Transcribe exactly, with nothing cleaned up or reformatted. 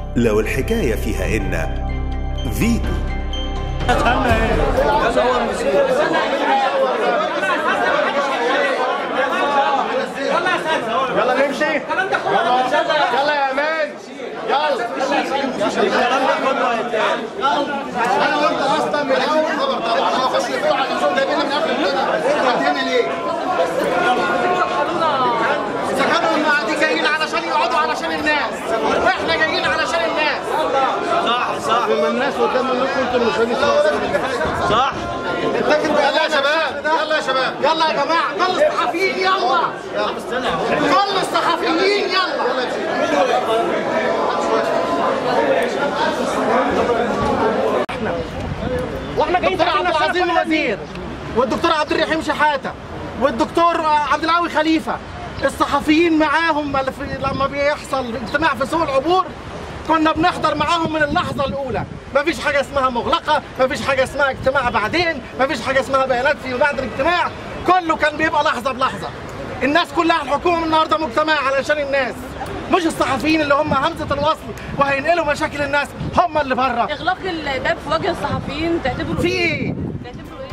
لو الحكاية فيها إن فيتو. يلا نمشي. يلا يا امان. يلا. الكلام ده كله هيتقال. انا قلت اصلا من اول خبر طبعا انا هخش فيه على الزوم ده من قبل كده. هنا ليه؟ اذا كانوا هم قاعدين جايين علشان يقعدوا علشان الناس واحنا جايين علشان الناس. صح صح. لما الناس قدام منكم انتوا مش هنسمعوا. صح. يلا يا شباب. يلا يا شباب. يلا يا جماعه. كل الصحفيين يلا. كل الصحفيين يلا. واحنا جايين عبد العظيم الوزير والدكتور عبد الرحيم شحاته والدكتور عبد العاوي خليفه الصحفيين معاهم لما بيحصل اجتماع في سوق العبور كنا بنحضر معاهم من اللحظه الاولى. مفيش حاجه اسمها مغلقه، مفيش حاجه اسمها اجتماع بعدين، مفيش حاجه اسمها بيانات في بعد الاجتماع، كله كان بيبقى لحظه بلحظه. الناس كلها الحكومه النهارده مجتمع علشان الناس، مش الصحفيين اللي هم همزه الوصل وهينقلوا مشاكل الناس هم اللي بره. اغلاق الباب في وجه الصحفيين تعتبروا في ايه؟ تعتبروا ايه؟